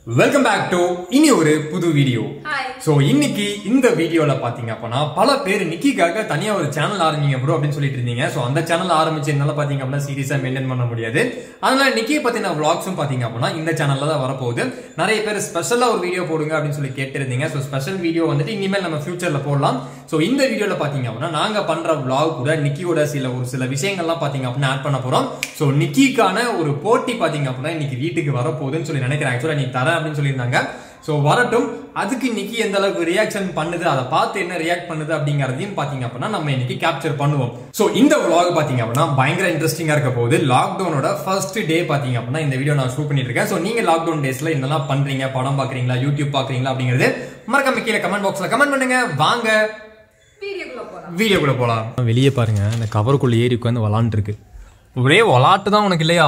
Welcome back to இனி ஒரு புது வீடியோ. சோ இன்னைக்கு இந்த வீடியோல பாத்தீங்க அப்படின்னா பல பேர் நிக்கிக்காக தனியா ஒரு சேனல் ஆரம்பிங்க ப்ரோ அப்படின்னு சொல்லிட்டு இருந்தீங்க. சோ அந்த சேனல் ஆரம்பிச்சு என்னால பாத்தீங்க அப்படின்னா சீரியஸா மெயின்டைன் பண்ண முடியாது. அதனால நிக்கியை பத்தின vlogsம் பாத்தீங்க அப்படின்னா இந்த சேனல்ல தான் வரப்போகுது. நிறைய பேர் ஸ்பெஷலா ஒரு வீடியோ போடுங்க அப்படின்னு சொல்லி கேட்டிருந்தீங்க. சோ ஸ்பெஷல் வீடியோ வந்துட்டு இனிமேல் நம்ம ஃபியூச்சர்ல போடலாம். சோ இந்த வீடியோல பாத்தீங்க அப்படின்னா நாங்க பண்ற vlog கூட நிக்கியோட ஒரு சில விஷயங்கள்லாம் பாத்தீங்க அப்படின்னா ஆட் பண்ண போறோம். சோ நிக்கிக்கான ஒரு போட்டி பாத்தீங்க அப்படின்னா இன்னைக்கு வீட்டுக்கு வரப்போகுதுன்னு சொல்லி நினைக்கிறேன். ஆக்சுவலா நீ தர அப்படின்னு சொல்லியிருந்தாங்க. சோ வரட்டும், அதுக்கு இன்னைக்கு எந்த அளவுக்கு ரியாக்ஷன் பண்ணுது, அதை பார்த்து என்ன ரியாக்ட் பண்ணுது அப்படிங்கறதையும் பாத்தீங்க அப்படின்னா நம்ம இன்னைக்கு கேப்சர் பண்ணுவோம். சோ இந்த vlog பாத்தீங்க அப்படின்னா பயங்கர இன்ட்ரெஸ்டிங்கா இருக்க போகுது. லாக்டவுனோட ஃபர்ஸ்ட் டே பாத்தீங்க அப்படின்னா இந்த வீடியோ நான் ஷூட் பண்ணிட்டு இருக்கேன். சோ நீங்க லாக்டவுன் டேஸ்ல என்னெல்லாம் பண்றீங்க, படம் பாக்குறீங்களா, யூடியூப் பாக்குறீங்களா அப்படிங்கிறது மறக்காம கீழே கமெண்ட் பாக்ஸ்ல கமெண்ட் பண்ணுங்க. வாங்க வீடியோக்குள்ள போலாம். வெளியே பாருங்க, இந்த கவருக்குள்ள ஏறி உட்காந்து விளாண்டு இருக்கு. ஒரே விளாட்டு தான் உனக்கு இல்லையா?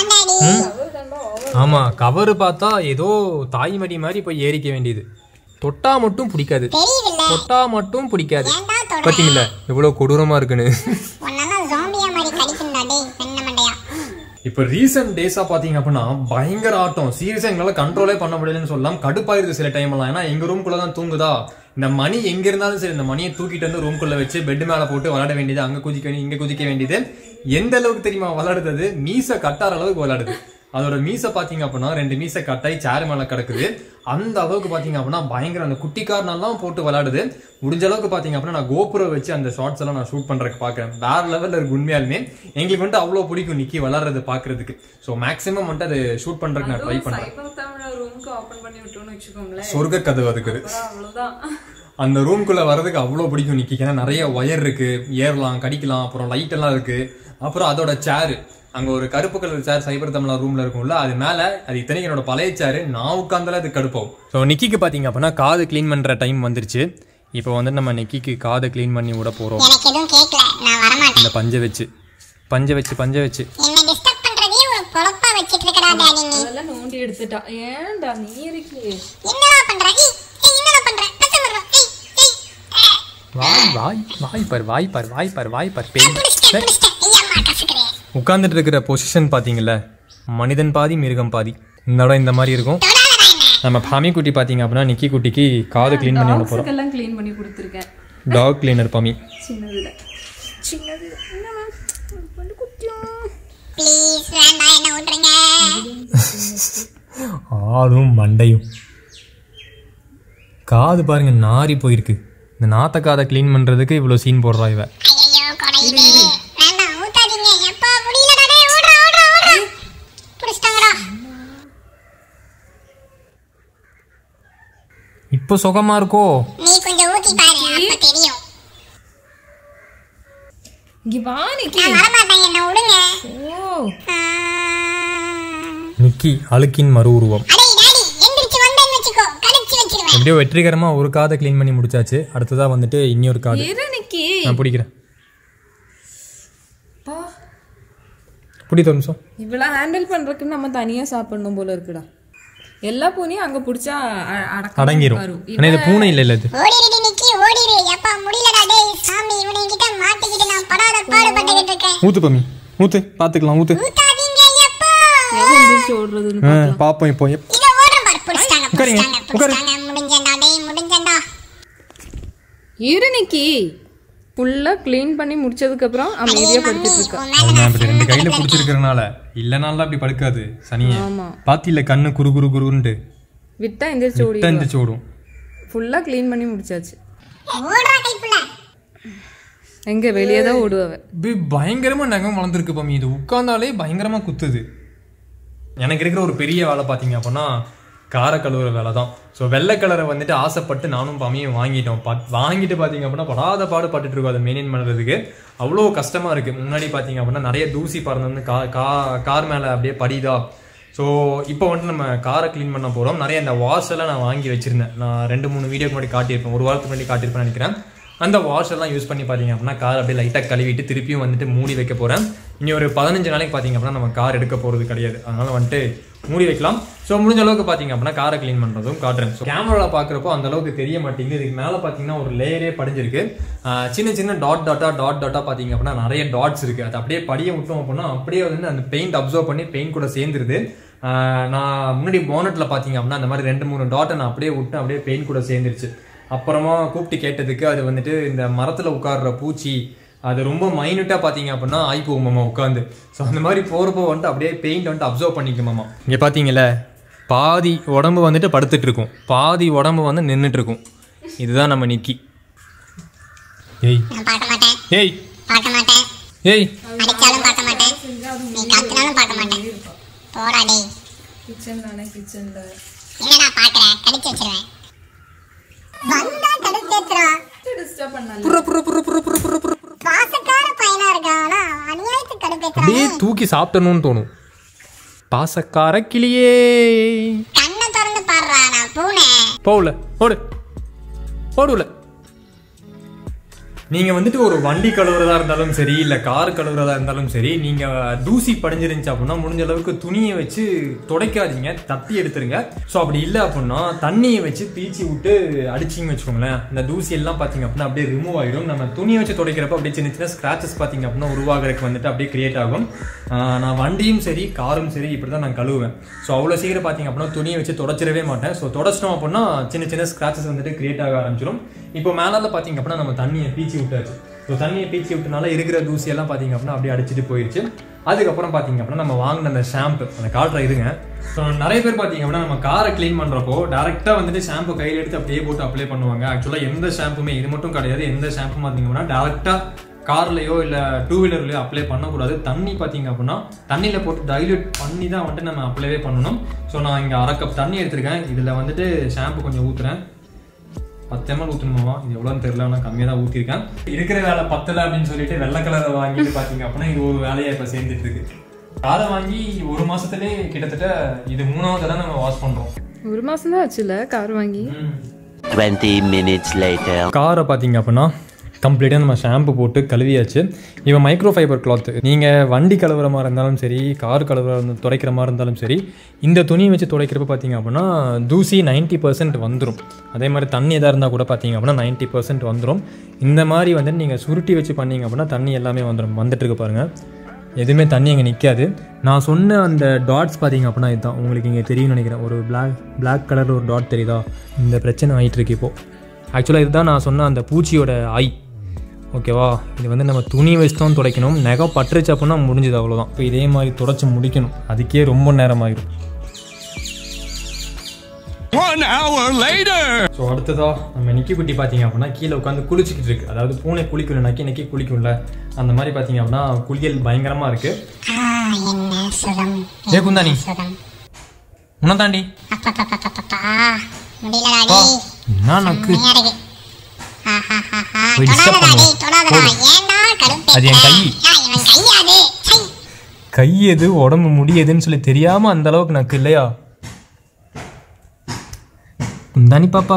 ஆமா, கவரு பார்த்தா ஏதோ தாய்மடி மாதிரி போய் ஏறிக்க வேண்டியது. தொட்டா மட்டும் பிடிக்காது, தொட்டா மட்டும் பிடிக்காது. பாத்தீங்களா எவ்வளவு கொடூரமா இருக்குன்னு. இப்ப ரீசன்ட் டேஸா பாத்தீங்க அப்படின்னா பயங்கர ஆட்டம். சீரியஸா எங்களால கண்ட்ரோலே பண்ண முடியலன்னு சொல்லலாம். கடுப்பாயிருது சில டைம் எல்லாம். ஏன்னா எங்க ரூம்குள்ளதான் தூங்குதா, இந்த மணி எங்க இருந்தாலும் சரி இந்த மணியை தூக்கிட்டு வந்து ரூம்குள்ள வச்சு பெட் மேல போட்டு விளையாட வேண்டியது. அங்க குதிக்க வேண்டியது, இங்க குதிக்க வேண்டியது. எந்த அளவுக்கு தெரியுமா விளையாடுறது? மீச கட்டார அளவுக்கு விளையாடுது. அதோட மீசை பாத்தீங்க அப்படின்னா 2 மீசை கட்டாய் சேர் மேல கிடக்குது. அந்த அளவுக்கு பாத்தீங்க அப்படின்னா பயங்கர அந்த குட்டிக்காரனெல்லாம் போட்டு விளையாடுது. முடிஞ்ச அளவுக்கு பாத்தீங்க அப்படின்னா நான் கோபுரம் வச்சு அந்த ஷார்ட்ஸ் எல்லாம் நான் ஷூட் பண்றதுக்கு பாக்குறேன். வேற லெவல்ல இருக்கு உண்மையாலுமே. எங்களுக்கு வந்துட்டு அவ்வளவு பிடிக்கும் நிக்கி விளையாடுறது பாக்குறதுக்கு. சோ மேக்ஸிமம் வந்துட்டு அது ஷூட் பண்றதுக்கு நான் ட்ரை பண்றேன். சொர்க்க கதவு அதுக்கு. அந்த ரூம்குள்ள வர்றதுக்கு அவ்வளவு பிடிக்கும் நிக்கி. ஏன்னா நிறைய ஒயர் இருக்கு, ஏறலாம், கடிக்கலாம், அப்புறம் லைட் எல்லாம் இருக்கு. அப்புறம் அதோட சேரு, அங்க ஒரு கருப்பு கலர் சேர் சைபர் தமிழா ரூம்ல இருக்கும்ல, அது மேல அது இத்தனைக்கு என்னோட பழைய சேரு. நான் உட்கார்ந்தால அது கடுப்போம். ஸோ நிக்கிக்கு பாத்தீங்க அப்படின்னா காது கிளீன் பண்ற டைம் வந்துருச்சு. இப்போ வந்து நம்ம நிக்கிக்கு காதை கிளீன் பண்ணி விட போறோம். இந்த பஞ்சை வச்சு நோண்டி எடுத்துட்டா. ஏன்டா நீ இருக்கு உட்கார்ந்துட்டு இருக்கிற பொசிஷன் பாத்தீங்கல்ல, மனிதன் பாதி மிருகம் பாதி. இந்த இடம் இந்த மாதிரி இருக்கும். நம்ம பாமி குட்டி பாத்தீங்க அப்படின்னா நிக்கி குட்டிக்கு காது கிளீன் பண்ணி விட போறோம். எல்லாம் க்ளீன் பண்ணி கொடுத்திருக்கேன். டாக் கிளீனர் பாமி. சின்னதுல என்ன மேம் வந்து குட்டியா ப்ளீஸ் வேண்டாம், என்ன விட்டுருங்க. ஆதும் மண்டையும் காது பாருங்க நாரி போயிருக்கு. இந்த நாத்த காதை கிளீன் பண்றதுக்கு இவ்வளவு சீன் போடுறா இவ. ஐயோ கொடையிலே வேண்டாம், ஊத்தாதீங்க. எப்பா முடியலடா, டேய் ஓடுறா. புடிச்சிட்டாங்கடா. இப்போ சுகமா இருக்கோ? நீ கொஞ்சம் ஊத்தி பாரு, அப்ப தெரியும். இங்க வா நிக்கி. நான் வர மாட்டேன், என்ன விடுங்க. ஓ நிக்கி அழுக்கின் மறு உருவம். அடே டாடி, எந்திரச்சு வந்தேன்னு வெச்சுக்கோ, கடிச்சு வெச்சிடுவேன். எப்படியோ வெற்றிகரமா ஒரு காதை கிளீன் பண்ணி முடிச்சாச்சு. அடுத்ததா வந்துட்டு இன்னொரு காது ஏறு நிக்கி. நான் பிடிக்கிறேன். பா பிடித்த ஒரு நிமிஷம். இவ்வளவு ஹேண்டில் பண்றதுக்கு நம்ம தனியா சாப்பிடணும் போல இருக்குடா. எல்லா பூனையும் அங்க புடிச்சா அடங்கிரும். ஆனா இது பூனை இல்ல இல்ல, இது ஓடிடுடி நிக்கி, ஓடிடு. எப்பா முடியலடா, டேய் சாமி, இவனை கிட்ட மாட்டிக்கிட்டு நான் படாத பாடுபட்டுக்கிட்டு இருக்கேன். ஊத்து பாமி, ஊத்து, பாத்துக்கலாம். ஊத்து, ஊத்தாதீங்க. எப்பா எந்திரிச்சு ஓடுறதுன்னு பாப்போம். இப்போ இத ஓடுறேன் பாரு. புடிச்சிட்டாங்க. முடிஞ்சேன்டா, டேய் முடிஞ்சேன்டா. இரு நிக்கி. ஃபுல்லா க்ளீன் பண்ணி முடிச்சதுக்கு அப்புறம் அமைதியா படுத்துட்டு இருக்கா. நான் இப்படி 2 கையில புடிச்சிருக்கறனால இல்லனால அப்படி படுக்காது சனியே. ஆமா, பாத்தில கண்ணு குரு குரு குருன்னு விட்டா எந்திரிச்சு ஓடும். ஃபுல்லா க்ளீன் பண்ணி முடிச்சாச்சு. ஓடுறா கைப்புல. எங்க வெளியே தான் ஓடுவவ. பயங்கரமா நகம் வளர்ந்துருக்கு பாமி. இது உட்கார்ந்தாலே பயங்கரமா குத்துது. எனக்கு இருக்கிற ஒரு பெரிய வேலை பாத்தீங்க அப்படின்னா கார கழுவுற வேலை தான். ஸோ வெள்ளை கலரை வந்துட்டு ஆசைப்பட்டு நானும் பாமியும் வாங்கிட்டோம். வாங்கிட்டு பாத்தீங்க அப்படின்னா படாத பாடு பட்டுட்டு இருக்கோம் அதை மெயின்டைன் பண்றதுக்கு. அவ்வளோ கஷ்டமா இருக்கு. முன்னாடி பாத்தீங்க அப்படின்னா நிறைய தூசி பறந்து வந்து கார் மேல அப்படியே படிதா. ஸோ இப்போ வந்துட்டு நம்ம காரை கிளீன் பண்ண போறோம். நிறைய இந்த வாஷ் எல்லாம் நான் வாங்கி வச்சிருந்தேன். நான் 2-3 வீடியோக்கு முன்னாடி காட்டியிருப்பேன், ஒரு வாரத்துக்கு முன்னாடி காட்டியிருப்பேன் நினைக்கிறேன். அந்த வாஷ் எல்லாம் யூஸ் பண்ணி பாத்தீங்க அப்படின்னா கார் அப்படியே லைட்டா கழுவிட்டு திருப்பியும் வந்துட்டு மூடி வைக்க போறேன். இனி ஒரு 15 நாளைக்கு பாத்தீங்க அப்படின்னா நம்ம கார் எடுக்க போறது கிடையாது. அதனால வந்துட்டு மூடி வைக்கலாம். ஸோ முடிஞ்ச அளவுக்கு பாத்தீங்க அப்படின்னா காரை கிளீன் பண்றதும் காட்டுறேன். ஸோ கேமரால பாக்குறப்போ அந்த அளவுக்கு தெரிய மாட்டேங்குது. இதுக்கு மேல பாத்தீங்கன்னா ஒரு லேயரே படிஞ்சிருக்கு. சின்ன சின்ன டாட் டாட்டா பாத்தீங்க அப்படின்னா நிறைய டாட்ஸ் இருக்கு. அது அப்படியே படிய விட்டோம் அப்படின்னா அப்படியே வந்து அந்த பெயிண்ட் அப்சர்வ் பண்ணி பெயிண்ட் கூட சேர்ந்துருது. நான் முன்னாடி போனட்ல பாத்தீங்க அப்படின்னா அந்த மாதிரி 2-3 டாட்டை நான் அப்படியே விட்டு அப்படியே பெயிண்ட் கூட சேர்ந்துருச்சு. அப்புறமா கூப்பிட்டு கேட்டதுக்கு அது வந்துட்டு இந்த மரத்துல உட்கார்ற பூச்சி அது ரொம்ப மைனூட்டா பாத்தீங்க அப்படின்னா ஆகி போகும் மாமா உட்காந்து. ஸோ அந்த மாதிரி போறப்போ வந்துட்டு அப்படியே பெயிண்ட் வந்துட்டு அப்சர்வ் பண்ணிக்கும் மாமா. இங்க பாத்தீங்கல்ல பாதி உடம்பு வந்துட்டு படுத்துட்டு இருக்கும், பாதி உடம்பு வந்து நின்றுட்டு இருக்கும். இதுதான் நம்ம நிக்கி. ஏய் நான் பார்க்க மாட்டேன், ஏய் பார்க்க மாட்டேன், ஏய் அடிச்சாலும் பார்க்க மாட்டேன், நீ கத்தினாலும் பார்க்க மாட்டேன். போடா டேய். கிச்சன்ல என்னடா பாக்குற? கடிச்சு வச்சிருவேன். வந்தா கடிச்சு வச்சிரா. டிஸ்டர்ப் பண்ணால புற புற புற புற புற புற புற பாசக்கார பையனா இருக்கானா? அநியாயத்துக்கு கடுப்பேத்துறான். அப்படியே தூக்கி சாப்பிட்டணும்னு தோணும். பாசக்கார கிளியே கண்ணை திறந்து பாடுறா. நான் பூனை. போகல ஓடு ஓடுல. நீங்க வந்துட்டு ஒரு வண்டி கழுவுறதா இருந்தாலும் சரி இல்ல கார் கழுவுறதா இருந்தாலும் சரி, நீங்க தூசி படிஞ்சிருந்துச்சு அப்படின்னா முடிஞ்ச அளவுக்கு துணியை வச்சு துடைக்காதீங்க, தட்டி எடுத்துருங்க. ஸோ அப்படி இல்லை அப்படின்னா தண்ணியை வச்சு பீச்சி விட்டு அடிச்சிங்க வச்சுக்கோங்களேன், இந்த தூசி எல்லாம் பாத்தீங்க அப்படின்னா அப்படியே ரிமூவ் ஆயிடும். நம்ம துணியை வச்சு துடைக்கிறப்ப அப்படியே சின்ன சின்ன ஸ்கிராச்சஸ் பாத்தீங்க அப்படின்னா உருவாகிறதுக்கு வந்துட்டு அப்படியே கிரியேட் ஆகும். நான் வண்டியும் சரி காரும் சரி இப்படிதான் நான் கழுவுவேன். ஸோ அவ்வளோ சீக்கிரம் பாத்தீங்க அப்படின்னா துணியை வச்சு தொடச்சிடவே மாட்டேன். ஸோ தொடச்சிட்டோம் அப்படின்னா சின்ன சின்ன ஸ்கிராச்சஸ் வந்துட்டு கிரியேட் ஆக ஆரம்பிச்சிடும். இப்போ மேலால பாத்தீங்க அப்படின்னா நம்ம தண்ணியை பீச்சி விட்டாச்சு. ஸோ தண்ணியை பீச்சி விட்டனால இருக்கிற தூசி எல்லாம் பாத்தீங்க அப்படின்னா அப்படியே அடிச்சுட்டு போயிடுச்சு. அதுக்கப்புறம் பாத்தீங்க அப்படின்னா நம்ம வாங்கின அந்த ஷாம்பு அந்த காட்டுற இருங்க. ஸோ நிறைய பேர் பாத்தீங்க அப்படின்னா நம்ம காரை கிளீன் பண்றப்போ டேரக்டா வந்துட்டு ஷாம்பு கையில் எடுத்து அப்படியே போட்டு அப்ளை பண்ணுவாங்க. ஆக்சுவலா எந்த ஷாம்புமே இது மட்டும் கிடையாது, எந்த ஷாம்பு பாத்தீங்க அப்படின்னா டேரக்டா கார்லயோ இல்ல 2-வீலர்லயோ அப்ளை பண்ணக்கூடாது. தண்ணி பாத்தீங்க அப்படின்னா தண்ணியில போட்டு டைல்யூட் பண்ணி தான் வந்துட்டு நம்ம அப்ளைவே பண்ணணும். ஸோ நான் இங்க 1/2 கப் தண்ணி எடுத்திருக்கேன். இதுல வந்துட்டு ஷாம்பு கொஞ்சம் ஊத்துறேன். 10 ml ஊற்றணுமா, இது எவ்வளோன்னு தெரியல, நான் கம்மியாக தான் ஊற்றிருக்கேன். இருக்கிற வேலை பத்தலை அப்படின்னு சொல்லிட்டு வெள்ளை கலரை வாங்கிட்டு பார்த்தீங்க அப்படின்னா இது ஒரு வேலையை இப்போ சேர்ந்துட்டு இருக்கு. காரை வாங்கி 1 மாசத்துலேயே கிட்டத்தட்ட இது 3வது தடவை நம்ம வாஷ் பண்ணுறோம். 1 மாசம் தான் ஆச்சுல கார் வாங்கி. 20 minutes later. காரை பார்த்தீங்க அப்படின்னா கம்ப்ளீட்டாக நம்ம ஷாம்பு போட்டு கழுவியாச்சு. இவன் மைக்ரோ ஃபைபர் கிளாத். நீங்கள் வண்டி கழுவுற மாதிரி இருந்தாலும் சரி கார் துடைக்கிற மாதிரி இருந்தாலும் சரி, இந்த துணியை வச்சு துடைக்கிறப்ப பார்த்தீங்க அப்படின்னா தூசி 90% வந்துடும். அதே மாதிரி தண்ணி எதாக இருந்தால் கூட பார்த்தீங்க அப்படின்னா 90% வந்துடும். இந்த மாதிரி வந்துட்டு நீங்கள் சுருட்டி வச்சு பண்ணீங்க அப்படின்னா தண்ணி எல்லாமே வந்துட்டு இருக்கு பாருங்கள். எதுவுமே தண்ணி அங்கே நிற்காது. நான் சொன்ன அந்த டாட்ஸ் பார்த்தீங்க அப்படின்னா இதுதான் உங்களுக்கு இங்கே தெரியும்னு நினைக்கிறேன். ஒரு பிளாக் கலரில் ஒரு டாட் தெரியுதா? இந்த பிரச்சனை ஆகிட்டு இருக்கு இப்போது. ஆக்சுவலாக இதுதான் நான் சொன்ன அந்த பூச்சியோட ஐ. ஓகேவா? இது வந்து நம்ம துணி வச்சு தான் துடைக்கணும். நகம் பட்டுருச்சு அப்படின்னா முடிஞ்சது, அவ்வளோதான். இப்போ இதே மாதிரி துடைச்சி முடிக்கணும், அதுக்கே ரொம்ப நேரம் ஆகிடும். 1 hour later. ஸோ அடுத்ததா நம்ம நிக்கி குட்டி பார்த்தீங்க அப்படின்னா கீழே உட்காந்து குளிச்சுக்கிட்டு இருக்கு. அதாவது பூனை குளிக்கணும், நக்கி குளிக்கும்ல, அந்த மாதிரி பார்த்தீங்க அப்படின்னா குளியல் பயங்கரமாக இருக்கு. ஏ குந்தானி உன்ன தாண்டி என்ன நக்கு அது என் கை எது உடம்பு முடியுதுன்னு சொல்லி தெரியாம அந்த அளவுக்கு நக்கு இல்லையா குந்தானி பாப்பா?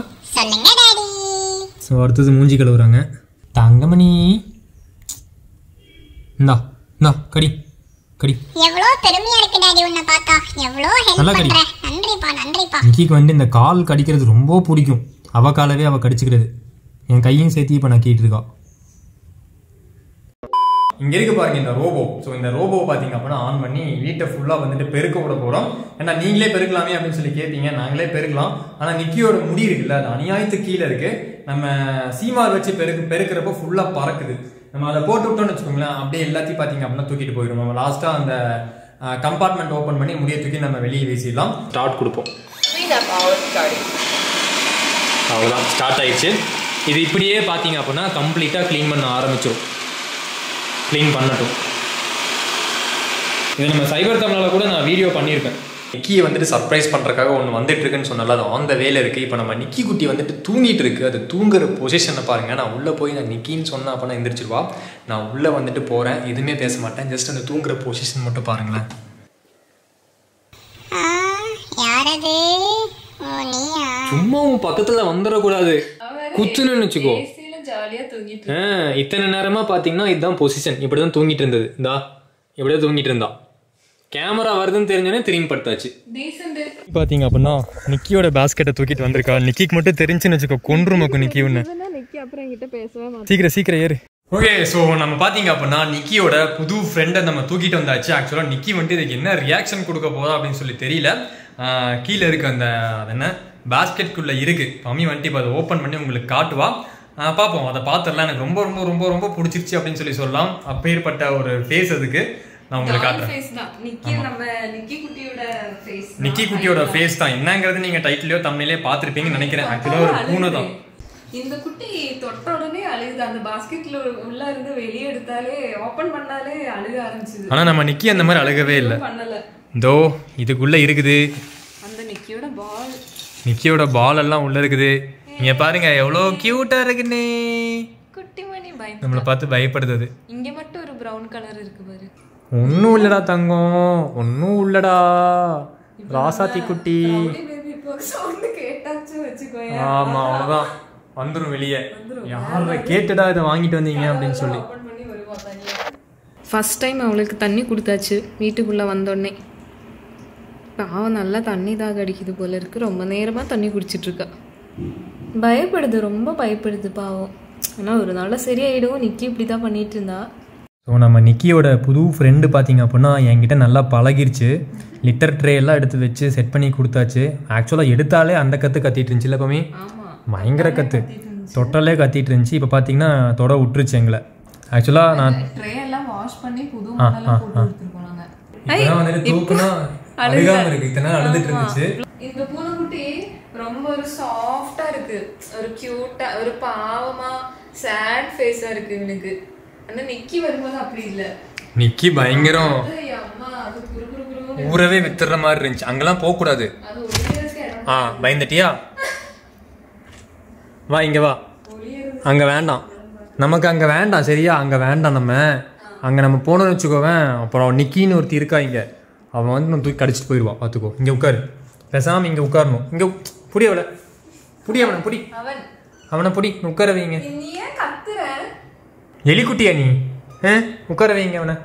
ஸோ அடுத்தது மூஞ்சி கழுவுறாங்க. தங்கமணி இந்தா கடி எவ்வளோ பெருமையா இருக்கு டாடி உன்னை பார்த்தா. எவ்வளோ ஹெல்ப் பண்ற. நன்றிப்பா. நிக்கிக்கு வந்து இந்த கால் கடிக்கிறது ரொம்ப பிடிக்கும். அவ காலவே அவ கடிச்சுக்கிறது. என் கையும் சேர்த்து இப்போ நான் கேட்டு இருக்கா. இங்கே இருக்கு பாருங்க இந்த ரோபோ. ஸோ இந்த ரோபோ பார்த்தீங்க அப்படின்னா ஆன் பண்ணி வீட்டை ஃபுல்லாக வந்துட்டு பெருக்க விட போகிறோம். ஏன்னா நீங்களே பெருக்கலாமே அப்படின்னு சொல்லி கேட்பீங்க. நாங்களே பெருக்கலாம். ஆனால் நிக்கியோட முடி இருக்குல்ல, அது அநியாயத்துக்கு கீழே இருக்கு. நம்ம சீமார் வச்சு பெருக்கிறப்போ ஃபுல்லாக பறக்குது. நம்ம அதை போட்டு விட்டோம்னு வச்சுக்கோங்களேன், அப்படியே எல்லாத்தையும் பார்த்தீங்க அப்படின்னா தூக்கிட்டு போயிடும். நம்ம லாஸ்ட்டாக அந்த கம்பார்ட்மெண்ட் ஓப்பன் பண்ணி முடிய தூக்கி நம்ம வெளியே வீசிடலாம். ஸ்டார்ட் கொடுப்போம். அவ்வளோதான், ஸ்டார்ட் ஆயிடுச்சு. இது இப்படியே பார்த்தீங்க அப்படின்னா கம்ப்ளீட்டாக க்ளீன் பண்ண ஆரம்பிச்சிடும். க்ளீன் பண்ணட்டும். இது நம்ம சைபர் தமிழில் கூட நான் வீடியோ பண்ணியிருக்கேன். நிக்கியை வந்துட்டு சர்ப்ரைஸ் பண்ணுறதுக்காக ஒன்று வந்துட்டு இருக்குன்னு சொன்னால அது ஆன் த வேல இருக்குது. இப்போ நம்ம நிக்கி குட்டி வந்துட்டு தூங்கிட்டு இருக்கு. அது தூங்குற பொசிஷனை பாருங்கள். நான் உள்ளே போய் நான் நிக்கின்னு சொன்னேன் அப்படின்னா எந்திரிச்சிருவா. நான் உள்ளே வந்துட்டு போகிறேன், எதுவுமே பேச மாட்டேன். ஜஸ்ட் அந்த தூங்குற பொசிஷன் மட்டும் பாருங்களேன். சும்மா உன் பக்கத்தில் வந்துடக்கூடாது, குத்துன்னு வச்சுக்கோ. இத்தனை நேரமா பாத்தீங்கன்னா இதுதான் பொசிஷன். இப்படிதான் தூங்கிட்டு இருந்தது. இந்தா இப்படியே தூங்கிட்டு இருந்தா. கேமரா வருதுன்னு தெரிஞ்சோன்னே திரும்பி படுத்தாச்சு. பாத்தீங்க அப்படின்னா நிக்கியோட பாஸ்கெட்டை தூக்கிட்டு வந்திருக்கா. நிக்கிக்கு மட்டும் தெரிஞ்சுன்னு வச்சுக்கோ, கொன்றுமக்கு நிக்கி ஒண்ணு. சீக்கிரம் ஏறு. ஓகே, ஸோ நம்ம பார்த்தீங்க அப்படின்னா நிக்கியோட புது ஃப்ரெண்டை நம்ம தூக்கிட்டு வந்தாச்சு. ஆக்சுவலாக நிக்கி வந்துட்டு இதுக்கு என்ன ரியாக்ஷன் கொடுக்க போதா அப்படின்னு சொல்லி தெரியல. கீழே இருக்கு அந்த என்ன பாஸ்கெட்குள்ளே இருக்கு. மம்மி வந்துட்டு இப்போ அதை ஓப்பன் பண்ணி உங்களுக்கு காட்டுவா. பார்ப்போம், அதை பார்த்துடலாம். எனக்கு ரொம்ப ரொம்ப ரொம்ப ரொம்ப பிடிச்சிருச்சு அப்படின்னு சொல்லி சொல்லலாம். அப்பேற்பட்ட ஒரு ஃபேஸ் அதுக்கு நான் உங்களுக்கு காட்டுறேன். நிக்கி குட்டியோட ஃபேஸ் தான் என்னங்கிறது நீங்க டைட்டிலையோ தம்ப்நெயிலையோ பார்த்துருப்பீங்கன்னு நினைக்கிறேன். ஆக்சுவலாக ஒரு பூனை தான். இந்த குட்டி தொட்ட உடனே அழுகுது. அந்த பாஸ்கெட்ல உள்ள இருந்து வெளியே எடுத்தாலே ஓபன் பண்ணாலே அழுக ஆரம்பிச்சது. ஆனா நம்ம நிக்கி அந்த மாதிரி அழுகவே இல்லை. இதோ இதுக்குள்ள இருக்குது அந்த நிக்கியோட பால் எல்லாம் உள்ள இருக்குது. நீங்க பாருங்க எவ்வளவு கியூட்டா இருக்குன்னு. குட்டி மணி நம்மள பார்த்து பயப்படுது. இங்க மட்டும் ஒரு பிரவுன் கலர் இருக்கு பாரு. ஒன்னும் இல்லடா தங்கம், ஒன்னும் இல்லடா ராசாத்தி குட்டி. ஆமா அவ்வளவுதான் வந்துரும் வெளியே. யார கேட்டுடா இதை வாங்கிட்டு வந்தீங்க அப்படின்னு சொல்லி. ஃபர்ஸ்ட் டைம் அவளுக்கு தண்ணி கொடுத்தாச்சு வீட்டுக்குள்ளே வந்தோடனே. பாவம் நல்லா தண்ணி தாக அடிக்குது போல இருக்கு. ரொம்ப நேரமாக தண்ணி குடிச்சிட்ருக்கா. பயப்படுது, ரொம்ப பயப்படுது பாவம். ஆனால் ஒரு நாள் சரியாயிடும். நிக்கி இப்படி தான் பண்ணிட்டு இருந்தா. ஸோ நம்ம நிக்கியோட புது ஃப்ரெண்டு பார்த்தீங்க அப்படின்னா என்கிட்ட நல்லா பழகிருச்சு. லிட்டர் ட்ரே எல்லாம் எடுத்து வச்சு செட் பண்ணி கொடுத்தாச்சு. ஆக்சுவலாக எடுத்தாலே அந்த கத்திட்டு இருந்துச்சுல்ல பமி, பயங்கர கத்து தொட்டலே கத்திட்டு இருந்துச்சு. இப்போ பார்த்தீங்கன்னா தொட விட்டுருச்சு எங்களை. ஆக்சுவலாக நான் வந்துட்டு தூக்குனா அழுகாம இருக்கு. இத்தனை நாள் அழுதுட்டு இருந்துச்சு. இந்த பூனைக்குட்டி ரொம்ப ஒரு சாஃப்டா இருக்கு, ஒரு கியூட்டா, ஒரு பாவமா சேட் ஃபேஸா இருக்கு எனக்கு. ஆனா நிக்கி வரும்போது அப்படி இல்ல. நிக்கி பயங்கரம் ஊரவே வித்துற மாதிரி இருந்துச்சு. அங்கெல்லாம் போக கூடாது. பயந்துட்டியா? வா இங்க வா. அங்க வேண்டாம், நமக்கு அங்க வேண்டாம் சரியா? அங்க வேண்டாம். நம்ம போனோம்னு வச்சுக்கோவேன். அப்புறம் நிக்கின்னு ஒருத்தி இருக்கா இங்க, அவன் வந்து நம்ம தூக்கி கடிச்சிட்டு போயிடுவான். பார்த்துக்கோ. இங்க உட்காரு, பேசாம இங்க உட்காரணும். இங்க புடி அவளை, புடி அவனை, புடி அவனை, புடி உட்கார வைங்க. எலிக்குட்டியா நீ? உட்கார வைங்க அவனை.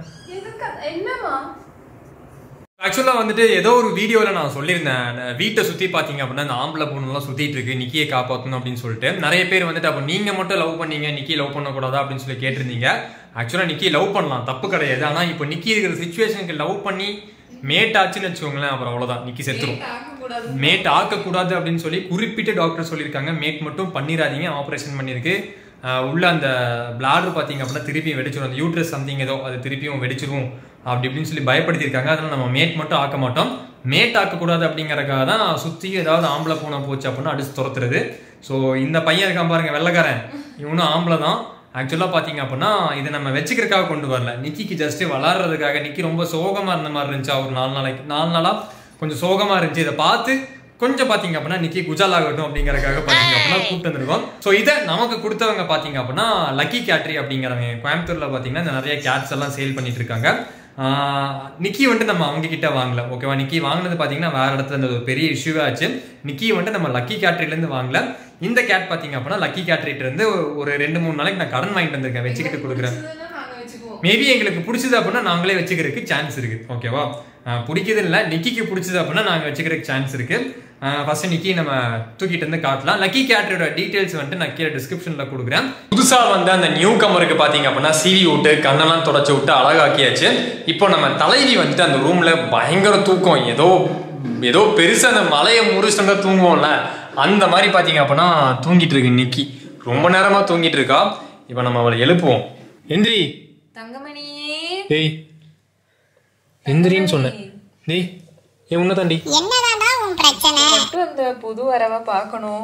ஆக்சுவலாக வந்துட்டு ஏதோ ஒரு வீடியோவில் நான் சொல்லியிருந்தேன், வீட்டை சுற்றி பார்த்தீங்க அப்படின்னா அந்த ஆம்பளை பொண்ணுலாம் சுற்றிட்டு இருக்கு, நிக்கியை காப்பாற்றணும் அப்படின்னு சொல்லிட்டு. நிறைய பேர் வந்துட்டு அப்போ நீங்கள் மட்டும் லவ் பண்ணீங்க, நிக்கி லவ் பண்ணக்கூடாதா அப்படின்னு சொல்லி கேட்டிருந்தீங்க. ஆக்சுவலாக நிக்கி லவ் பண்ணலாம், தப்பு கிடையாது. ஆனால் இப்போ நிக்கி இருக்கிற சுச்சுவேஷனுக்கு லவ் பண்ணி மேட் ஆச்சுன்னு வச்சுக்கோங்களேன், அப்புறம் அவ்வளோதான், நிக்கி செத்துரும். மேட் ஆக்கக்கூடாது அப்படின்னு சொல்லி குறிப்பிட்டு டாக்டர் சொல்லியிருக்காங்க. மேட் மட்டும் பண்ணிடாதீங்க, ஆப்ரேஷன் பண்ணியிருக்கு. உள்ள அந்த பிளாடர் பார்த்தீங்க அப்படின்னா திருப்பியும் வெடிச்சிடும். அந்த யூட்ரஸ் சம்திங் ஏதோ அது திருப்பியும் வெடிச்சிடும் அப்படி இப்படின்னு சொல்லி பயப்படுத்தியிருக்காங்க. அதனால நம்ம மேட் மட்டும் ஆக்க மாட்டோம். மேட் ஆக்கக்கூடாது அப்படிங்கறதுக்காக தான் சுற்றி ஏதாவது ஆம்பளை பூனை போச்சு அப்படின்னா அடிச்சு துரத்துறது. ஸோ இந்த பையன் இருக்கான் பாருங்க, வெள்ளைக்காரன், இவனும் ஆம்பளை தான். ஆக்சுவலாக பார்த்தீங்க அப்படின்னா இதை நம்ம வச்சுக்கிறதுக்காக கொண்டு வரல, நிக்கிக்கு ஜஸ்ட் விளாடுறதுக்காக. நிக்கி ரொம்ப சோகமாக இருந்த மாதிரி இருந்துச்சு. ஒரு 4 நாளாக கொஞ்சம் சோகமாக இருந்துச்சு. இதை பார்த்து கொஞ்சம் பார்த்தீங்க அப்படின்னா நிக்கி குஜால் ஆகட்டும் அப்படிங்கறதுக்காக பார்த்தீங்க அப்படின்னா கூப்பிட்டு வந்திருக்கோம். ஸோ இதை நமக்கு கொடுத்தவங்க பார்த்தீங்க அப்படின்னா லக்கி கேட்ரி அப்படிங்கிறவங்க. கோயம்புத்தூர்ல பார்த்தீங்கன்னா நிறைய கேட்ஸ் எல்லாம் சேல் பண்ணிட்டு இருக்காங்க. நிக்கி வந்துட்டு நம்ம அவங்க கிட்ட வாங்கல, ஓகேவா? நிக்கி வாங்கினது பார்த்தீங்கன்னா வேற இடத்துல இந்த ஒரு பெரிய இஷ்யூவே ஆச்சு. நிக்கி வந்துட்டு நம்ம லக்கி கேட்ரிலேருந்து வாங்கல. இந்த கேட் பார்த்தீங்க அப்படின்னா லக்கி கேட்ரிட்டு இருந்து ஒரு 2-3 நாளைக்கு நான் கடன் வாங்கிட்டு வந்திருக்கேன், வச்சுக்கிட்டு கொடுக்குறேன். மேபி எங்களுக்கு பிடிச்சது அப்படின்னா நாங்களே வச்சுக்கிறதுக்கு சான்ஸ் இருக்கு, ஓகேவா? பிடிக்குது இல்லை, நிக்கிக்கு பிடிச்சது அப்படின்னா நாங்கள் வச்சுக்கிறதுக்கு சான்ஸ் இருக்கு. ஃபர்ஸ்ட் நிக்கி நம்ம தூக்கிட்டு வந்து காட்டலாம். லக்கி கேட்ரியோட டீடைல்ஸ் வந்துட்டு நான் கீழே டிஸ்கிரிப்ஷன்ல கொடுக்குறேன். புதுசா வந்து அந்த நியூ கமருக்கு பாத்தீங்க அப்படின்னா சீவி விட்டு கண்ணெல்லாம் தொடச்சு விட்டு அழகாக்கியாச்சு. இப்போ நம்ம தலைவி வந்துட்டு அந்த ரூம்ல பயங்கர தூக்கம், ஏதோ பெருசா அந்த மலையை முறிச்சுட்டு தூங்குவோம்ல, அந்த மாதிரி பாத்தீங்க அப்படின்னா தூங்கிட்டு இருக்கு நிக்கி. ரொம்ப நேரமா தூங்கிட்டு இருக்கா. இப்போ நம்ம அவளை எழுப்புவோம். எந்திரி தங்கமணியே. டேய் எந்திரின்னு சொன்னேன். டேய் உன்ன தாண்டி என்னடா உன் பிரச்சனை? மட்டும் அந்த புது வரவ பார்க்கணும்.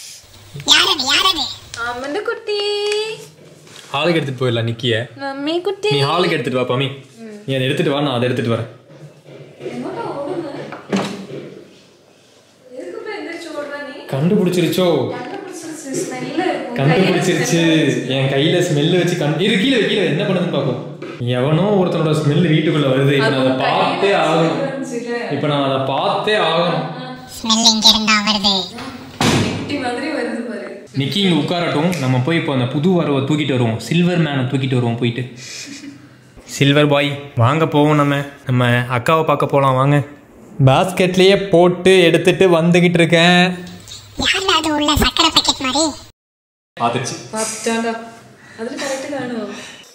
யாரது? அம்மந்த குட்டி. ஹாலுக்கு எடுத்துட்டு போயிடலாம் நிக்கிய. மம்மி குட்டி. நீ ஹாலுக்கு எடுத்துட்டு வா பாமி. நீ அதை எடுத்துட்டு வா, நான் அதை எடுத்துட்டு வரேன். கண்டுபிடிச்சிருச்சோ? கண்டுபிடிச்சிருச்சு. என் கையில ஸ்மெல்லு வச்சு கீழே என்ன பண்ணுதுன்னு பாப்போம். எவனோ ஒருத்தனோட ஸ்மெல் வீட்டுக்குள்ள வருது. இப்ப நான் அதை பார்த்தே ஆகணும். நிக்கி இங்க உட்காரட்டும், நம்ம போய் இப்போ அந்த புது வரவை தூக்கிட்டு வருவோம். சில்வர் மேனை தூக்கிட்டு வருவோம் போயிட்டு. சில்வர் பாய் வாங்க போவோம். நம்ம அக்காவை பார்க்க போகலாம் வாங்க. பாஸ்கெட்லயே போட்டு எடுத்துட்டு வந்துகிட்டு இருக்கேன். അതിൽ കറക്റ്റ് കാണുമോ?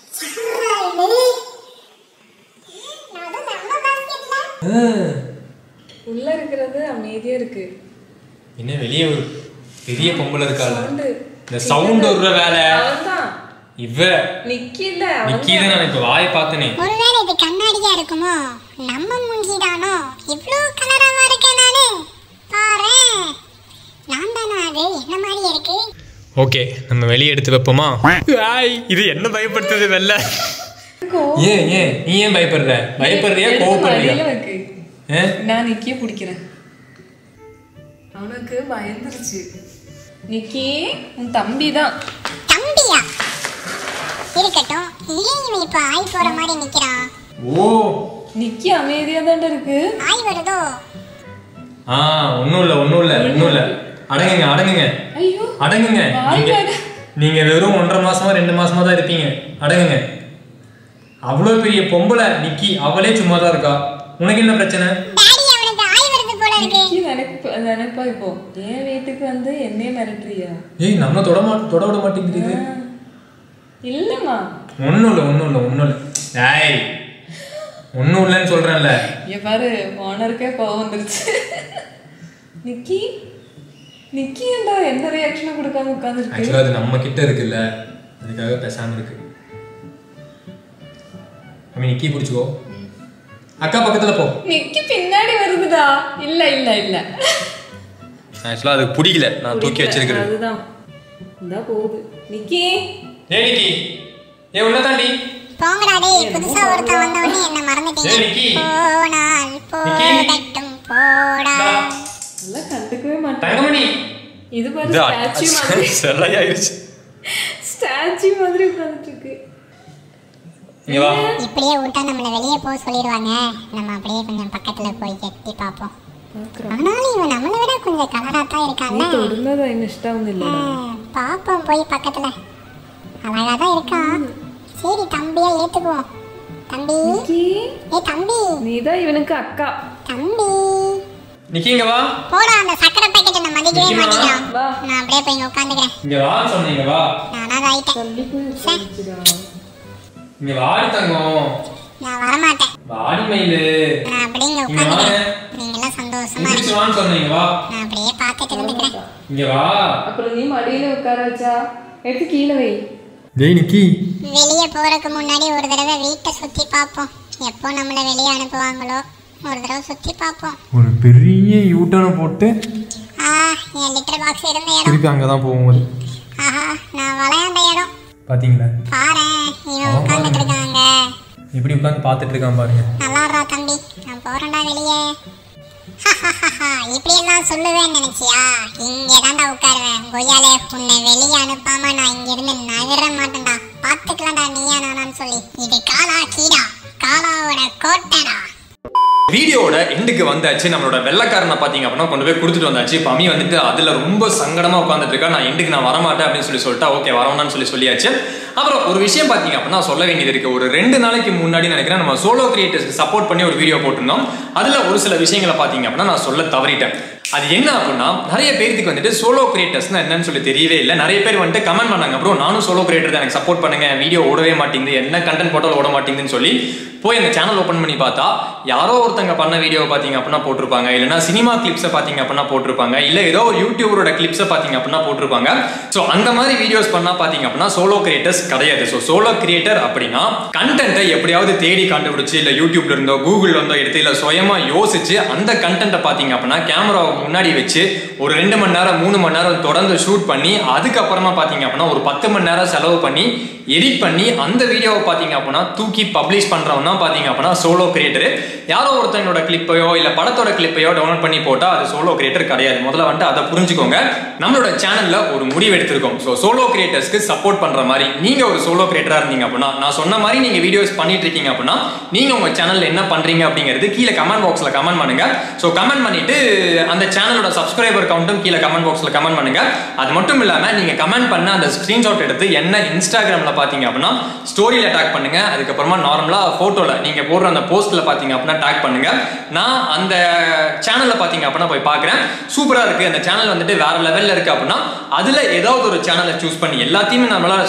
உள்ள இருக்கிறது அமைதியா இருக்கு. என்ன வெளியே ஒரு பெரிய பொம்பளை இருக்கால. இந்த சவுண்ட் வர்ற வேலை. அவன்தான். இவ நிக்கில. நிக்கிதான் நான் இப்ப வாய் பார்த்தனே. ஒருவேளை இது கண்ணாடியா இருக்குமோ? நம்ம மூஞ்சிதானோ? இவ்ளோ கலராவா இருக்கேன் நானு. பாரு. நான் தானா அது? என்ன மாதிரி இருக்கு? ஓகே, நம்ம வெளியே எடுத்து வைப்போமா? ஹாய், இது என்ன பயப்படுத்துது வெல்ல? ஏன் நீ ஏன் பயப்படுற? பயப்படுறியா கோவப்படுறியா? நான் நிக்கிய பிடிக்கிறேன். அவனுக்கு பயந்துருச்சு. நிக்கி உன் தம்பி தான். தம்பியா? இருக்கட்டும். ஏன் இவன் இப்ப ஆய் போற மாதிரி நிக்கிறான்? ஓ, நிக்கி அமைதியா தான் இருக்கு. ஆய் வருதோ? ஒண்ணும் இல்ல. அடங்குங்க. ஐயோ அடங்குங்க. நீங்க வெறும் 1.5 மாசமா 2 மாசமா தான் இருப்பீங்க. அடங்குங்க. அவ்வளவு பெரிய பொம்பளை நிக்கி, அவளே சும்மா தான் இருக்கா. உனக்கு என்ன பிரச்சனை? டாடி அவனுக்கு ஆய் வருது போல இருக்கு. நினைப்பா இப்போ என் வீட்டுக்கு வந்து என்னைய மிரட்டுறியா? ஏய், நம்ம தொட விட மாட்டேங்குது. இல்லம்மா, ஒண்ணும் இல்ல. ஏய், ஒண்ணும் இல்லன்னு சொல்றேன்ல. இங்க பாரு, ஓனருக்கே கோவம் வந்துருச்சு. நிக்கி ஏன்டா எந்த ரியாக்ஷனும் கொடுக்காம உட்கார்ந்துருக்கு? ஆக்சுவலா அது நம்ம கிட்ட இருக்குல்ல, அதுக்காக பேசாம இருக்கு. நிக்கி பிடிச்சுக்கோ. அக்கா பக்கத்துல போ. நிக்கி பின்னாடி வருதுடா. இல்ல ஆக்சுவலா அது பிடிக்கல, நான் தூக்கி வச்சிருக்கேன். அதுதான் இந்தா போகுது. நிக்கி உன்ன தாண்டி போங்கடா டேய். புதுசா ஒருத்தன் வந்த உடனே என்ன மறந்துட்டீங்க. போனால் போடட்டும் போடா. நல்லா கண்டுக்கவே மாட்டேன். தங்கமணி, இது பாரு ஸ்டாச்சு மாதிரி. சரியாயிருச்சு. ஸ்டாச்சு மாதிரி உட்கார்ந்துட்டு இருக்கு. இங்க வா. இப்படியே விட்டா நம்மள வெளியே போக சொல்லிடுவாங்க. நம்ம அப்படியே கொஞ்சம் பக்கத்துல போய் எட்டி பாப்போம். ஆனாலும் இவன் நம்மளை விட கொஞ்சம் கலரா தான் இருக்கான்ல. தொடுனதா என்ன இஷ்டம் இல்ல. பாப்போம் போய் பக்கத்துல. அழகா தான் இருக்கான். சரி, தம்பியா ஏத்துக்குவோம். தம்பி, தம்பி, நீதான் இவனுக்கு அக்கா. தம்பி நிக்கி, இங்க வா. போடா, அந்த சக்கரை பாக்கெட் நான் மதிக்கவே மாட்டேங்கிறான். நான் அப்படியே போய் உட்கார்ந்துக்கிறேன். இங்க வா சொன்னீங்க, வா. நானா ரைட். இங்க வாடி தங்கம். நான் வர மாட்டேன். வாடி மயிலு. நான் அப்படியே உட்கார்ந்துக்கிறேன். நீங்க எல்லாம் சந்தோஷமா இருங்க. வான்னு சொன்னீங்க, வா. நான் அப்படியே பார்த்துட்டு இருந்துக்கிறேன். இங்க வா. அப்புறம் நீ மடியில உட்கார வச்சா எடுத்து கீழே வை. டேய் நிக்கி, வெளியே போறதுக்கு முன்னாடி ஒரு தடவை வீட்டை சுத்தி பார்ப்போம். எப்போ நம்மள வெளியே அனுப்புவாங்களோ ஒரு தடவை சுத்தி பார்ப்போம். ஒரு பெரிய யூட்டர்ன் போட்டு என் லிட்டர் பாக்ஸ் இருந்த இடம் திருப்பி அங்கதான் போகும்போது. ஆஹா, நான் விளையாண்ட இடம் பாத்தீங்களா? பாரு, இவன் உட்கார்ந்துட்டு இருக்காங்க. இப்படி உட்கார்ந்து பாத்துட்டு இருக்கான் பாருங்க. நல்லா இருக்கா தம்பி? நான் போறேன்டா வெளியே. இப்படி எல்லாம் சொல்லுவேன்னு நினைச்சியா? இங்கே தான்டா உட்காருவேன். கொய்யாலே, உன்னை வெளியே அனுப்பாம நான் இங்க இருந்து நகர மாட்டேன்டா. பாத்துக்கலாம்டா நீயா நானான்னு சொல்லி. இது காலா கீடா, காலாவோட கோட்டைடா. வீடியோட எண்டுக்கு வந்தாச்சு. நம்மளோட வெள்ளக்காரனை பாத்தீங்க அப்படின்னா கொண்டு போய் கொடுத்துட்டு வந்தாச்சு. இப்போ அம்மி வந்துட்டு அதுல ரொம்ப சங்கடமா உட்காந்துட்டு இருக்கா. நான் எண்டுக்கு நான் வரமாட்டேன் அப்படின்னு சொல்லிட்டா. ஓகே, வரவேணான்னு சொல்லியாச்சு. அப்புறம் ஒரு விஷயம் பாத்தீங்க அப்படின்னா சொல்ல வேண்டியது இருக்கு. ஒரு 2 நாளைக்கு முன்னாடி நினைக்கிறேன் நம்ம சோலோ கிரியேட்டர்ஸ்க்கு சப்போர்ட் பண்ணி ஒரு வீடியோ போட்டிருந்தோம். அதுல ஒரு சில விஷயங்களை பாத்தீங்க அப்படின்னா நான் சொல்ல தவறிட்டேன். அது என்ன அப்படின்னா, நிறைய பேருக்கு வந்துட்டு சோலோ கிரியேட்டர்ஸ்னா என்னன்னு சொல்லி தெரியவே இல்லை. நிறைய பேர் வந்துட்டு கமெண்ட் பண்ணாங்க, ப்ரோ நானும் சோலோ கிரியேட்டர் தான், எனக்கு சப்போர்ட் பண்ணுங்க, வீடியோ ஓடவே மாட்டேங்குது, என்ன கண்டென்ட் போட்டாலும் ஓட மாட்டேங்குதுன்னு சொல்லி போய் அந்த சேனல் ஓப்பன் பண்ணி பார்த்தா யாரோ ஒருத்தங்க பண்ண வீடியோ பாத்தீங்க அப்படின்னா போட்டிருப்பாங்க. இல்லைன்னா சினிமா கிளிப்ஸை பாத்தீங்க அப்படின்னா போட்டிருப்பாங்க. இல்ல ஏதோ ஒரு யூடியூபரோட கிளிப்ஸை பாத்தீங்க அப்படின்னா போட்டிருப்பாங்க. ஸோ அந்த மாதிரி வீடியோஸ் பண்ணா பாத்தீங்க அப்படின்னா சோலோ கிரியேட்டர்ஸ் கிடையாது. ஸோ சோலோ கிரியேட்டர் அப்படின்னா கண்டென்ட்டை எப்படியாவது தேடி கண்டுபிடிச்சு இல்ல யூடியூப்ல இருந்தோ கூகுள்ல இருந்தோ எடுத்து இல்ல சுயமா யோசிச்சு அந்த கண்டென்ட்டை பாத்தீங்க அப்படின்னா கேமரா முன்னாடி வச்சு ஒரு 2 மணி நேரம் 3 மணி நேரம் தொடர்ந்து ஷூட் பண்ணி அதுக்கப்புறமா பாத்தீங்க அப்படின்னா ஒரு 10 மணி நேரம் செலவு பண்ணி எடிட் பண்ணி அந்த வீடியோவை பாத்தீங்க அப்படின்னா தூக்கி பப்ளிஷ் பண்றவங்க பாத்தீங்க அப்படின்னா சோலோ கிரியேட்டர். யாரோ ஒருத்தங்களோட கிளிப்பையோ இல்ல படத்தோட கிளிப்பையோ டவுன்லோட் பண்ணி போட்டா அது சோலோ கிரியேட்டர் கிடையாது. முதல்ல வந்துட்டு அதை புரிஞ்சுக்கோங்க. நம்மளோட சேனல்ல ஒரு முடிவு எடுத்திருக்கோம். ஸோ சோலோ கிரியேட்டர்ஸ்க்கு சப்போர்ட் பண்ற மாதிரி நீங்க ஒரு சோலோ கிரியேட்டரா இருந்தீங்க அப்படின்னா, நான் சொன்ன மாதிரி நீங்க வீடியோஸ் பண்ணிட்டு இருக்கீங்க அப்படின்னா நீங்க உங்க சேனல்ல என்ன பண்றீங்க அப்படிங்கிறது கீழே கமெண்ட் பாக்ஸ்ல கமெண்ட் பண்ணுங்க. ஸோ கமெண்ட் பண்ணிட்டு அந்த சேனலோட சப்ஸ்கிரைபர் கவுண்ட்டும் கீழே கமெண்ட் பாக்ஸ்ல கமெண்ட் பண்ணுங்க. அது மட்டும் இல்லாம நீங்க கமெண்ட் பண்ண அந்த ஸ்கிரீன்ஷாட் எடுத்து என்ன இன்ஸ்டாகிராம்ல பாத்தீங்க அப்படின்னா ஸ்டோரியில டாக் பண்ணுங்க. அதுக்கப்புறமா நார்மலா போட்டோல நீங்க போடுற அந்த போஸ்ட்ல பாத்தீங்க அப்படின்னா டாக் பண்ணுங்க. நான் அந்த சேனல்ல பாத்தீங்க அப்படின்னா போய் பாக்குறேன். சூப்பரா இருக்கு அந்த சேனல் வந்துட்டு வேற லெவல்ல இருக்கு அப்படின்னா அதுல ஏதாவது ஒரு சேனலை சூஸ் பண்ணி எல்லாத்தையுமே நம்மளால சப்போர்ட் பண்ண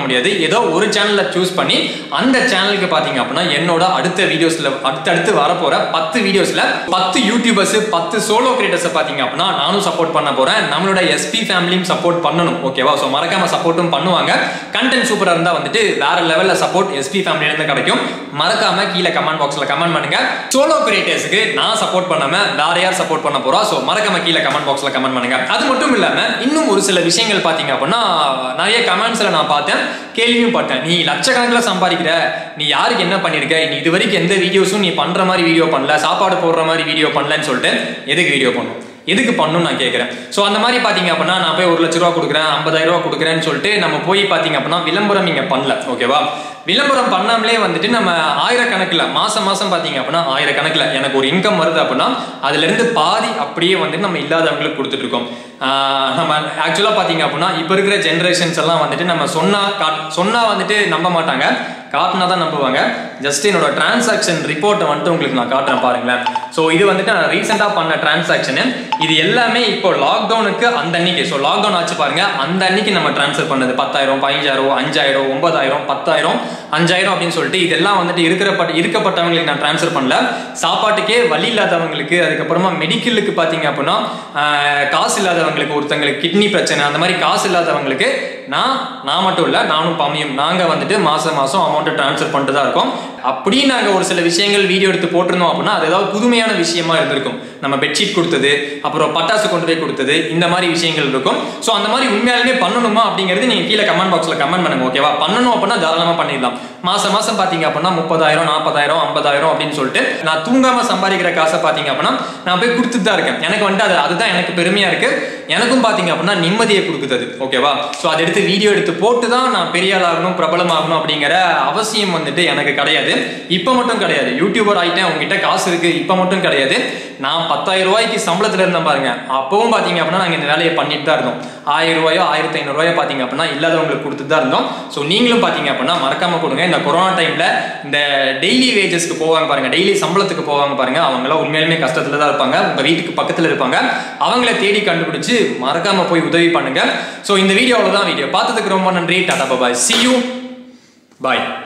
முடியாது. ஏதோ ஒரு சேனலை சூஸ் பண்ணி அந்த சேனலுக்கு பாத்தீங்க அப்படின்னா என்னோட அடுத்த வீடியோஸ்ல அடுத்தடுத்து வரப்போற 10 வீடியோஸ்ல 10 யூடியூபர்ஸ் 10 சோலோ கிரியேட்டர்ஸ் பாத்தீங்க அப்படின்னா நானும் சப்போர்ட் பண்ண போறேன். நம்மளோட எஸ்பி ஃபேமிலியும் சப்போர்ட் பண்ணணும். ஓகேவா? ஸோ மறக்காம சப்போர்ட்டும் பண்ணுவாங்க. கண்டென்ட் சூப்பரா இருந்தா வந்துட்டு வேற லெவல்ல சப்போர்ட் எஸ்பி ஃபேமிலில இருந்து கிடைக்கும். மறக்காம கீழே கமெண்ட் பாக்ஸ்ல கமெண்ட் பண்ணுங்க. சோலோ கிரியேட்டர்ஸ்க்கு நான் சப்போர்ட் பண்ணாம வேற யார் சப்போர்ட் பண்ண போறா? ஸோ மறக்காம கீழே கமெண்ட் பாக்ஸ்ல கமெண்ட் பண்ணுங்க. அது மட்டும் இல்லாம இன்னும் ஒரு சில விஷயங்கள் பாத்தீங்க அப்படின்னா நிறைய கமெண்ட்ஸ்ல நான் பார்த்தேன், கேள்வியும் பட்டேன். நீ லட்சக்கணக்கில் சம்பாதிக்கிற, நீ யாருக்கு என்ன பண்ணிருக்க, நீ இது வரைக்கும் எந்த வீடியோஸும் நீ பண்ற மாதிரி வீடியோ பண்ணல, சாப்பாடு போடுற மாதிரி வீடியோ பண்ணலன்னு சொல்லிட்டு எதுக்கு வீடியோ பண்ணும், எதுக்கு பண்ணணும் நான் கேட்கிறேன். ஸோ அந்த மாதிரி பாத்தீங்க அப்படின்னா நான் போய் 1 லட்ச ரூபா கொடுக்குறேன், 50,000 ரூபா கொடுக்குறேன்னு சொல்லிட்டு நம்ம போய் பாத்தீங்க அப்படின்னா விளம்பரம் இங்க பண்ணல. ஓகேவா? விளம்பரம் பண்ணாமலே வந்துட்டு நம்ம ஆயிரக்கணக்கில் மாசம் பாத்தீங்க அப்படின்னா ஆயிரக்கணக்கில் எனக்கு ஒரு இன்கம் வருது அப்படின்னா அதுல இருந்து பாதி அப்படியே வந்துட்டு நம்ம இல்லாதவங்களுக்கு கொடுத்துட்டு இருக்கோம். நம்ம ஆக்சுவலா பாத்தீங்க அப்படின்னா இப்ப இருக்கிற ஜென்ரேஷன்ஸ் எல்லாம் வந்துட்டு நம்ம சொன்னா வந்துட்டு நம்ப மாட்டாங்க, காட்டினா தான் நம்புவாங்க. ஜஸ்ட் என்னோட டிரான்சாக்ஷன் ரிப்போர்ட்டை வந்துட்டு உங்களுக்கு நான் காட்டுறேன் பாருங்களேன். ஸோ இது வந்துட்டு நான் ரீசெண்டா பண்ண டிரான்சாக்ஷனு. இது எல்லாமே இப்போ லாக்டவுனுக்கு அந்த அன்னைக்கு, ஸோ லாக்டவுன் ஆச்சு பாருங்க, அந்த அன்னைக்கு நம்ம டிரான்ஸ்ஃபர் பண்ணது 10,000, 15,000, 5,000, 9,000, 10,000, 5,000 அப்படின்னு சொல்லிட்டு இதெல்லாம் வந்துட்டு இருக்கப்பட்டவங்களுக்கு நான் டிரான்ஸ்ஃபர் பண்ணல. சாப்பாட்டுக்கே வழி இல்லாதவங்களுக்கு, அதுக்கப்புறமா மெடிக்கலுக்கு பாத்தீங்க அப்படின்னா காசு இல்லாதவங்களுக்கு, ஒருத்தங்களுக்கு கிட்னி பிரச்சனை, அந்த மாதிரி காசு இல்லாதவங்களுக்கு நான் மட்டும் இல்ல, நானும் பம்மியும் நாங்க வந்துட்டு மாசம் அமௌண்ட் டிரான்ஸ்ஃபர் பண்ணிட்டு தான் இருக்கோம். அப்படி நாங்க ஒரு சில விஷயங்கள் வீடியோ எடுத்து போட்டிருந்தோம் அப்படின்னா அது ஏதாவது புதுமையான விஷயமா இருந்திருக்கும். நம்ம பெட்ஷீட் கொடுத்தது, அப்புறம் பட்டாசு கொண்டு போய் கொடுத்தது, இந்த மாதிரி விஷயங்கள் இருக்கும். ஸோ அந்த மாதிரி உண்மையாலுமே பண்ணணுமா அப்படிங்கிறது நீங்க கீழே கமெண்ட் பாக்ஸ்ல கமெண்ட் பண்ணுங்க. ஓகேவா? பண்ணணும் அப்படின்னா தாராளமா பண்ணிடலாம். மாசம் பாத்தீங்க அப்படின்னா 30,000, 40,000, 50,000 அப்படின்னு சொல்லிட்டு நான் தூங்காம சம்பாதிக்கிற காசை பாத்தீங்க அப்படின்னா நான் போய் கொடுத்துட்டு தான் இருக்கேன். எனக்கு வந்துட்டு அதுதான் எனக்கு பெருமையா இருக்கு. எனக்கும் பாத்தீங்க அப்படின்னா நிம்மதியை கொடுக்குது. ஓகேவா? ஸோ அதை எடுத்து வீடியோ எடுத்து போட்டு தான் நான் பெரிய ஆளாகணும், பிரபலமாகணும் அப்படிங்கிற அவசியம் வந்துட்டு எனக்கு கிடையாது. இப்ப மட்டும் கிடையாது, யூடியூபர் ஆயிட்டேன், உங்ககிட்ட காசு இருக்கு, இப்ப மட்டும் கிடையாது. நான் 10,000 ரூபாய்க்கு சம்பளத்துல இருந்தேன் பாருங்க, அப்பவும் பாத்தீங்க அப்படின்னா நாங்க இந்த வேலையை பண்ணிட்டு தான் இருந்தோம். 1,000 ரூபாயோ 1,500 ரூபாயோ பாத்தீங்க அப்படின்னா இல்லாதவங்களுக்கு கொடுத்துட்டு தான் இருந்தோம். ஸோ நீங்களும் பாத்தீங்க அப்படின்னா மறக்காம கொடுங்க. இந்த கொரோனா டைம்ல இந்த டெய்லி வேஜஸ்க்கு போவாங்க பாருங்க, டெய்லி சம்பளத்துக்கு போவாங்க பாருங்க, அவங்க எல்லாம் உண்மையிலுமே கஷ்டத்துல தான் இருப்பாங்க, உங்க வீட்டுக்கு பக்கத்துல இருப்பாங்க. அவங்கள தேடி கண்டுபிடிச்சு மறக்காம போய் உதவி பண்ணுங்க. ஸோ இந்த வீடியோவில் தான் வீடியோ பார்த்ததுக்கு ரொம்ப நன்றி. டாடா பாய், see you, bye.